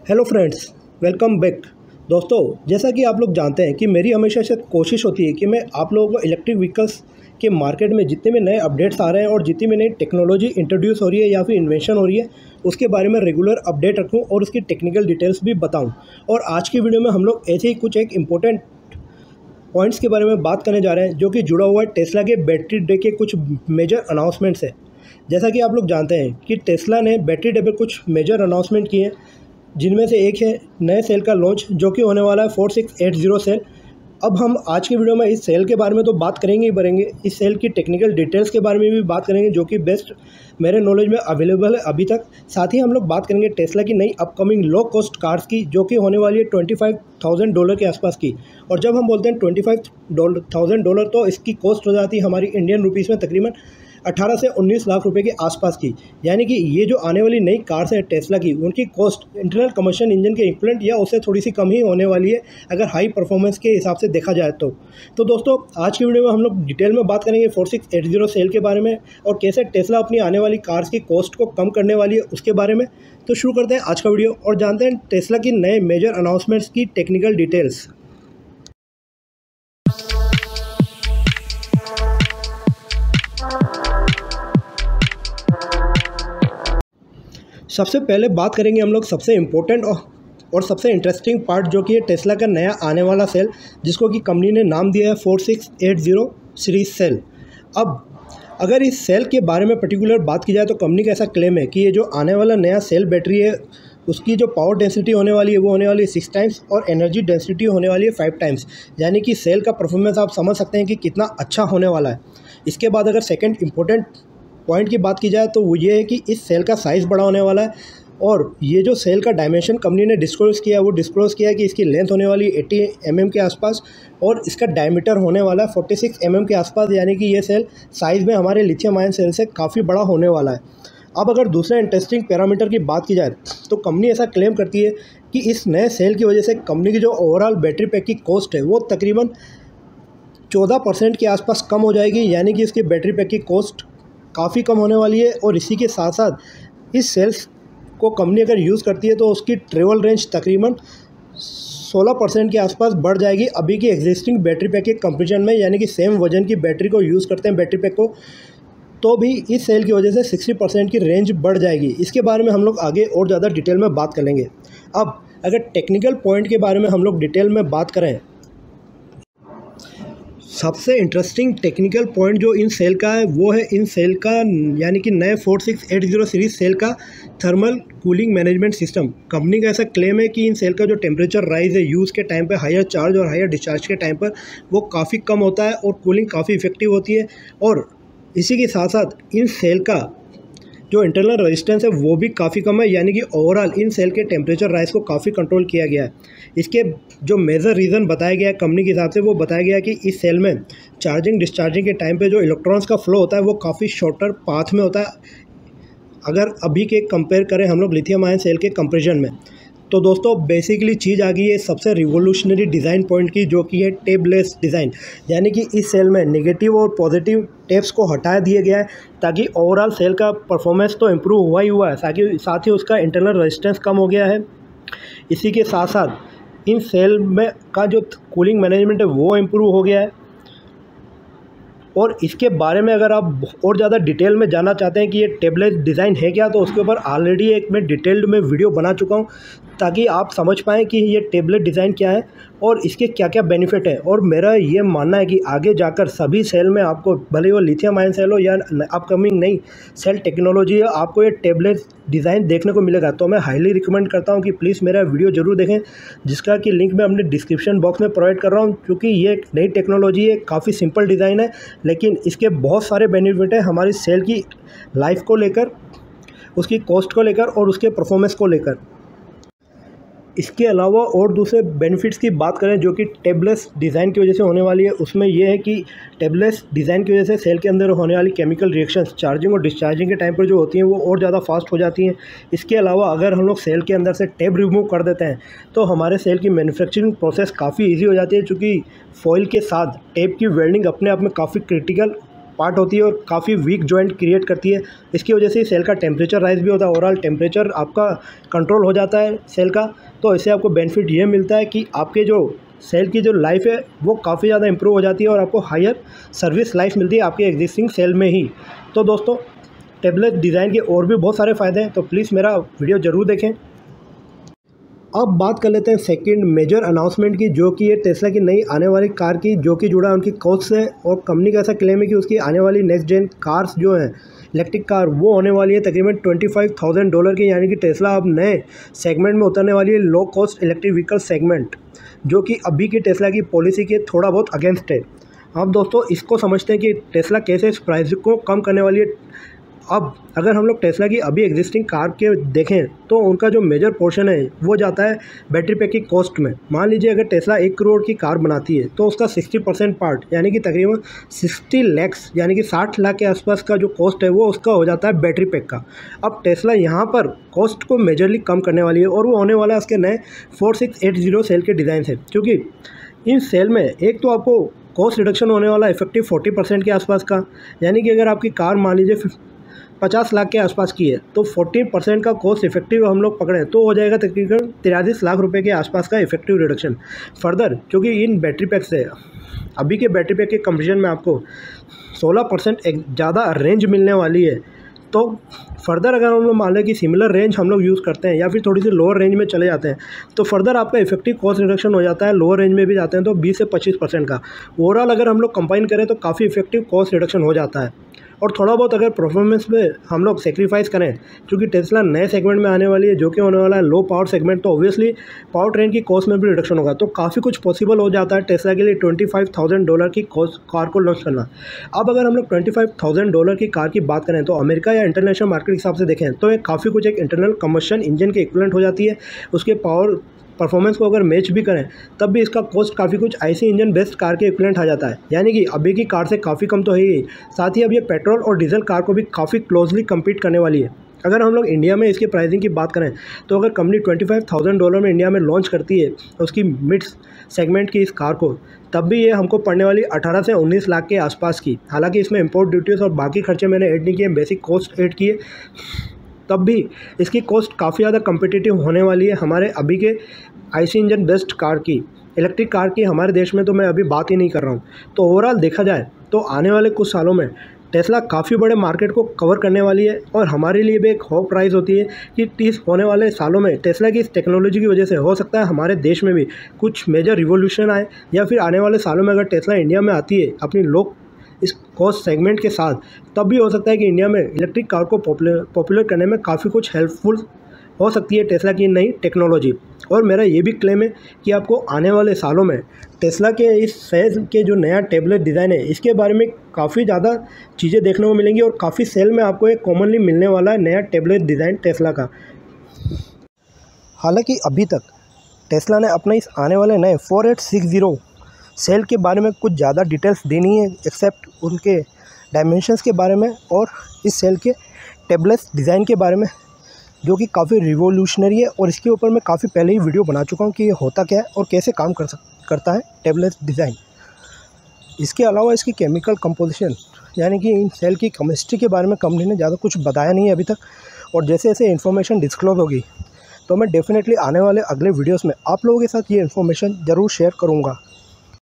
Hello friends, welcome back. दोस्तों, जैसा कि आप लोग जानते हैं कि मेरी हमेशा से कोशिश होती है कि मैं आप लोगों को इलेक्ट्रिक व्हीकल्स के मार्केट में जितने भी नए अपडेट्स आ रहे हैं और जितनी भी नई टेक्नोलॉजी इंट्रोड्यूस हो रही है या फिर इन्वेंशन हो रही है उसके बारे में रेगुलर अपडेट रखूं और उसकी टेक्निकल डिटेल्स भी बताऊं। और आज की वीडियो में हम लोग ऐसे ही कुछ एक इम्पोर्टेंट पॉइंट्स के बारे में बात करने जा रहे हैं जो कि जुड़ा हुआ है टेस्ला के बैटरी डे के कुछ मेजर अनाउंसमेंट्स है। जैसा कि आप लोग जानते हैं कि टेस्ला ने बैटरी डे पर कुछ मेजर अनाउंसमेंट किए हैं, जिनमें से एक है नए सेल का लॉन्च जो कि होने वाला है 4680 सेल। अब हम आज की वीडियो में इस सेल के बारे में तो बात करेंगे ही करेंगे, इस सेल की टेक्निकल डिटेल्स के बारे में भी बात करेंगे जो कि बेस्ट मेरे नॉलेज में अवेलेबल है अभी तक। साथ ही हम लोग बात करेंगे टेस्ला की नई अपकमिंग लो कॉस्ट कार्स की जो कि होने वाली है $25,000 के आसपास की। और जब हम बोलते हैं $25,000 तो इसकी कॉस्ट हो जाती है हमारी इंडियन रुपीज़ में तकरीबन 18 से 19 लाख रुपए के आसपास की। यानी कि ये जो आने वाली नई कार्स है टेस्ला की, उनकी कॉस्ट इंटरनल कम्बशन इंजन के इक्विवेलेंट या उससे थोड़ी सी कम ही होने वाली है अगर हाई परफॉर्मेंस के हिसाब से देखा जाए तो दोस्तों, आज की वीडियो में हम लोग डिटेल में बात करेंगे 4680 सेल के बारे में और कैसे टेस्ला अपनी आने वाली कार्स की कॉस्ट को कम करने वाली है उसके बारे में। तो शुरू करते हैं आज का वीडियो और जानते हैं टेस्ला की नए मेजर अनाउंसमेंट्स की टेक्निकल डिटेल्स। सबसे पहले बात करेंगे हम लोग सबसे इम्पोर्टेंट और सबसे इंटरेस्टिंग पार्ट जो कि है टेस्ला का नया आने वाला सेल, जिसको कि कंपनी ने नाम दिया है 4680 सीरीज सेल। अब अगर इस सेल के बारे में पर्टिकुलर बात की जाए तो कंपनी का ऐसा क्लेम है कि ये जो आने वाला नया सेल बैटरी है उसकी जो पावर डेंसिटी होने वाली है वो होने वाली है 6 टाइम्स और एनर्जी डेंसिटी होने वाली है 5 टाइम्स। यानी कि सेल का परफॉर्मेंस आप समझ सकते हैं कि कितना अच्छा होने वाला है। इसके बाद अगर सेकेंड इम्पोर्टेंट पॉइंट की बात की जाए तो वो ये है कि इस सेल का साइज़ बड़ा होने वाला है और ये जो सेल का डायमेंशन कंपनी ने डिस्क्लोज़ किया है वो डिस्क्लोज़ किया है कि इसकी लेंथ होने वाली 80 mm के आसपास और इसका डायमीटर होने वाला है 46 mm के आसपास। यानी कि ये सेल साइज़ में हमारे लिथियम आयन सेल से काफ़ी बड़ा होने वाला है। अब अगर दूसरा इंटरेस्टिंग पैरामीटर की बात की जाए तो कंपनी ऐसा क्लेम करती है कि इस नए सेल की वजह से कंपनी की जो ओवरऑल बैटरी पैक की कॉस्ट है वो तकरीबन 14% के आसपास कम हो जाएगी। यानी कि इसकी बैटरी पैक की कॉस्ट काफ़ी कम होने वाली है और इसी के साथ साथ इस सेल्स को कंपनी अगर यूज़ करती है तो उसकी ट्रेवल रेंज तकरीबन 16% के आसपास बढ़ जाएगी अभी की एग्जिस्टिंग बैटरी पैक के कंपेरिजन में। यानी कि सेम वजन की बैटरी को यूज़ करते हैं बैटरी पैक को तो भी इस सेल की वजह से 60% की रेंज बढ़ जाएगी। इसके बारे में हम लोग आगे और ज़्यादा डिटेल में बात कर लेंगे। अब अगर टेक्निकल पॉइंट के बारे में हम लोग डिटेल में बात करें, सबसे इंटरेस्टिंग टेक्निकल पॉइंट जो इन सेल का है वो है इन सेल का यानी कि नए 4680 सीरीज सेल का thermal cooling management system. Company का ऐसा क्लेम है कि इन सेल का जो टेम्परेचर राइज है यूज़ के टाइम पे हायर चार्ज और हायर डिस्चार्ज के टाइम पर वो काफ़ी कम होता है और कूलिंग काफ़ी इफेक्टिव होती है। और इसी के साथ साथ इन सेल का जो इंटरनल रेजिस्टेंस है वो भी काफ़ी कम है। यानी कि ओवरऑल इन सेल के टेम्परेचर राइज को काफ़ी कंट्रोल किया गया है। इसके जो मेजर रीज़न बताया गया है कंपनी के हिसाब से वो बताया गया है कि इस सेल में चार्जिंग डिस्चार्जिंग के टाइम पे जो इलेक्ट्रॉन्स का फ्लो होता है वो काफ़ी शॉर्टर पाथ में होता है अगर अभी के कंपेयर करें हम लोग लिथियम आयन सेल के कंपेरिजन में। तो दोस्तों, बेसिकली चीज़ आ गई है सबसे रिवोल्यूशनरी डिज़ाइन पॉइंट की जो कि है टेबलेस डिज़ाइन। यानी कि इस सेल में नेगेटिव और पॉजिटिव टेप्स को हटा दिया गया है ताकि ओवरऑल सेल का परफॉर्मेंस तो इम्प्रूव हुआ ही हुआ है, साथ ही उसका इंटरनल रेजिस्टेंस कम हो गया है। इसी के साथ साथ इन सेल में का जो कूलिंग मैनेजमेंट है वो इम्प्रूव हो गया है। और इसके बारे में अगर आप और ज़्यादा डिटेल में जानना चाहते हैं कि ये टेबलेट डिज़ाइन है क्या, तो उसके ऊपर ऑलरेडी एक मैं डिटेल्ड में वीडियो बना चुका हूँ ताकि आप समझ पाएँ कि ये टेबलेट डिज़ाइन क्या है और इसके क्या क्या बेनिफिट है। और मेरा ये मानना है कि आगे जाकर सभी सेल में आपको, भले वो लिथियम आयन सेल हो या अपकमिंग नई सेल टेक्नोलॉजी है, आपको ये टेबलेट डिज़ाइन देखने को मिलेगा। तो मैं हाईली रिकमेंड करता हूँ कि प्लीज़ मेरा वीडियो ज़रूर देखें, जिसका कि लिंक मैं अपने डिस्क्रिप्शन बॉक्स में प्रोवाइड कर रहा हूँ। क्योंकि ये एक नई टेक्नोलॉजी है, काफ़ी सिंपल डिज़ाइन है, लेकिन इसके बहुत सारे बेनिफिट है हमारी सेल की लाइफ को लेकर, उसकी कॉस्ट को लेकर और उसके परफॉर्मेंस को लेकर। इसके अलावा और दूसरे बेनिफिट्स की बात करें जो कि टेबलेस डिज़ाइन की वजह से होने वाली है, उसमें यह है कि टेबलेस डिज़ाइन की वजह से सेल के अंदर होने वाली केमिकल रिएक्शंस चार्जिंग और डिस्चार्जिंग के टाइम पर जो होती हैं वो और ज़्यादा फास्ट हो जाती हैं। इसके अलावा अगर हम लोग सेल के अंदर से टेप रिमूव कर देते हैं तो हमारे सेल की मैन्युफैक्चरिंग प्रोसेस काफ़ी ईजी हो जाती है, चूँकि फॉइल के साथ टेप की वेल्डिंग अपने आप में काफ़ी क्रिटिकल पार्ट होती है और काफ़ी वीक जॉइंट क्रिएट करती है। इसकी वजह से सेल का टेम्परेचर राइज भी होता है, ओवरऑल टेम्परेचर आपका कंट्रोल हो जाता है सेल का। तो इससे आपको बेनिफिट ये मिलता है कि आपके जो सेल की जो लाइफ है वो काफ़ी ज़्यादा इंप्रूव हो जाती है और आपको हायर सर्विस लाइफ मिलती है आपके एग्जिस्टिंग सेल में ही। तो दोस्तों, टेबलेट डिज़ाइन के और भी बहुत सारे फ़ायदे हैं, तो प्लीज़ मेरा वीडियो ज़रूर देखें। अब बात कर लेते हैं सेकंड मेजर अनाउंसमेंट की, जो कि ये टेस्ला की नई आने वाली कार की, जो कि जुड़ा उनकी कॉस्ट से। और कंपनी का ऐसा क्लेम है कि उसकी आने वाली नेक्स्ट जेन कार्स जो हैं इलेक्ट्रिक कार, वो होने वाली है तकरीबन $25,000 की। यानी कि टेस्ला अब नए सेगमेंट में उतरने वाली है, low cost electric vehicle segment, जो कि अभी की टेस्ला की पॉलिसी के थोड़ा बहुत अगेंस्ट है। अब दोस्तों, इसको समझते हैं कि टेस्ला कैसे इस प्राइस को कम करने वाली है। अब अगर हम लोग टेस्ला की अभी एग्जिस्टिंग कार के देखें तो उनका जो मेजर पोर्शन है वो जाता है बैटरी पैक की कॉस्ट में। मान लीजिए अगर टेस्ला 1 करोड़ की कार बनाती है तो उसका 60% पार्ट यानी कि तकरीबन 60 लाख यानी कि 60 लाख के आसपास का जो कॉस्ट है वो उसका हो जाता है बैटरी पैक का। अब टेस्ला यहाँ पर कॉस्ट को मेजरली कम करने वाली है और वो होने वाला है उसके नए 4680 सेल के डिज़ाइन से। क्योंकि इन सेल में एक तो आपको कॉस्ट रिडक्शन होने वाला है इफेक्टिव 40% के आसपास का। यानी कि अगर आपकी कार मान लीजिए 50 लाख के आसपास की है तो 40% का कॉस्ट इफेक्टिव हम लोग पकड़ें तो हो जाएगा तकरीबन 43 लाख रुपए के आसपास का इफेक्टिव रिडक्शन। फर्दर, क्योंकि इन बैटरी पैक से अभी के बैटरी पैक के कंपैरिजन में आपको 16% ज़्यादा रेंज मिलने वाली है। तो फर्दर अगर हम लोग मान लें कि सिमिलर रेंज हम लोग यूज़ करते हैं या फिर थोड़ी सी लोअर रेंज में चले जाते हैं तो फर्दर आपका इफेक्टिव कॉस्ट रिडक्शन हो जाता है। लोअर रेंज में भी जाते हैं तो 20 से 25% का। ओवरऑल अगर हम लोग कंबाइन करें तो काफ़ी इफेक्टिव कॉस्ट रिडक्शन हो जाता है। और थोड़ा बहुत अगर परफॉर्मेंस में हम लोग सेक्रीफाइस करें, क्योंकि टेस्ला नए सेगमेंट में आने वाली है जो कि होने वाला है लो पावर सेगमेंट, तो ऑब्वियसली पावर ट्रेन की कॉस्ट में भी रिडक्शन होगा। तो काफ़ी कुछ पॉसिबल हो जाता है टेस्ला के लिए $25,000 की कार को लॉन्च करना। अब अगर हम लोग $25,000 की कार की बात करें तो अमेरिका या इंटरनेशनल मार्केट के हिसाब से देखें तो ये काफ़ी कुछ एक इंटरनल कम्बशन इंजन के इक्विवेलेंट हो जाती है। उसके पावर परफॉर्मेंस को अगर मैच भी करें तब भी इसका कॉस्ट काफ़ी कुछ आईसी इंजन बेस्ड कार के इक्विवेलेंट आ जाता है। यानी कि अभी की कार से काफ़ी कम तो है ही, साथ ही अब ये पेट्रोल और डीजल कार को भी काफ़ी क्लोजली कम्पीट करने वाली है। अगर हम लोग इंडिया में इसकी प्राइसिंग की बात करें तो अगर कंपनी $25,000 में इंडिया में लॉन्च करती है उसकी मिड सेगमेंट की इस कार को, तब भी ये हमको पड़ने वाली 18 से 19 लाख के आसपास की। हालांकि इसमें इंपोर्ट ड्यूटीज़ और बाकी खर्चे मैंने ऐड नहीं किए, बेसिक कॉस्ट ऐड किए, तब भी इसकी कॉस्ट काफ़ी ज़्यादा कम्पिटिटिव होने वाली है हमारे अभी के आईसी इंजन बेस्ड कार की। इलेक्ट्रिक कार की हमारे देश में तो मैं अभी बात ही नहीं कर रहा हूँ। तो ओवरऑल देखा जाए तो आने वाले कुछ सालों में टेस्ला काफ़ी बड़े मार्केट को कवर करने वाली है और हमारे लिए भी एक होप राइज होती है कि 30 होने वाले सालों में टेस्ला की इस टेक्नोलॉजी की वजह से हो सकता है हमारे देश में भी कुछ मेजर रिवोल्यूशन आए, या फिर आने वाले सालों में अगर टेस्ला इंडिया में आती है अपनी लोग इस कॉस्ट सेगमेंट के साथ, तब भी हो सकता है कि इंडिया में इलेक्ट्रिक कार को पॉपुलर करने में काफ़ी कुछ हेल्पफुल हो सकती है टेस्ला की नई टेक्नोलॉजी। और मेरा ये भी क्लेम है कि आपको आने वाले सालों में टेस्ला के इस फेज़ के जो नया टेबलेट डिज़ाइन है इसके बारे में काफ़ी ज़्यादा चीज़ें देखने को मिलेंगी और काफ़ी सेल में आपको एक कॉमनली मिलने वाला है नया टेबलेट डिज़ाइन टेस्ला का। हालांकि अभी तक टेस्ला ने अपने इस आने वाले नए 4860 सेल के बारे में कुछ ज़्यादा डिटेल्स दी नहीं है, एक्सेप्ट उनके डायमेंशंस के बारे में और इस सेल के टेबलेट डिज़ाइन के बारे में, जो कि काफ़ी रिवोल्यूशनरी है। और इसके ऊपर मैं काफ़ी पहले ही वीडियो बना चुका हूँ कि ये होता क्या है और कैसे काम करता है टेबलेट डिज़ाइन। इसके अलावा इसकी केमिकल कंपोजिशन यानी कि इन सेल की केमिस्ट्री के बारे में कंपनी ने ज़्यादा कुछ बताया नहीं है अभी तक। और जैसे जैसे इन्फॉर्मेशन डिस्क्लोज होगी तो मैं डेफिनेटली आने वाले अगले वीडियोस में आप लोगों के साथ ये इन्फॉर्मेशन ज़रूर शेयर करूँगा।